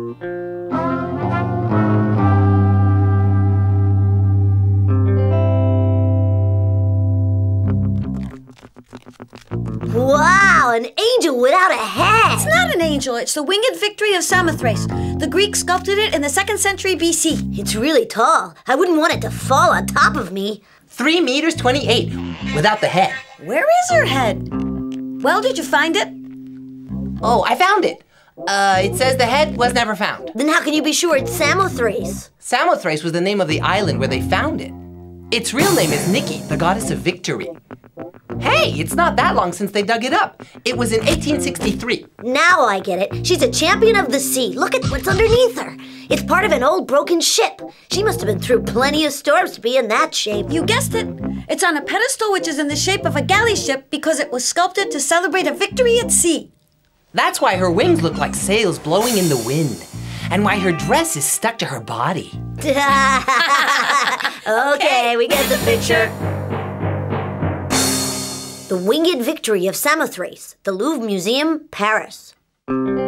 Wow, an angel without a head! It's not an angel, it's the winged victory of Samothrace. The Greeks sculpted it in the 2nd century BC. It's really tall. I wouldn't want it to fall on top of me. 3 meters 28, without the head. Where is her head? Well, did you find it? Oh, I found it. It says the head was never found. Then how can you be sure it's Samothrace? Samothrace was the name of the island where they found it. Its real name is Nike, the goddess of victory. Hey, it's not that long since they dug it up. It was in 1863. Now I get it. She's a champion of the sea. Look at what's underneath her. It's part of an old broken ship. She must have been through plenty of storms to be in that shape. You guessed it. It's on a pedestal which is in the shape of a galley ship because it was sculpted to celebrate a victory at sea. That's why her wings look like sails blowing in the wind, and why her dress is stuck to her body. Okay, we get the picture. The Winged Victory of Samothrace, the Louvre Museum, Paris.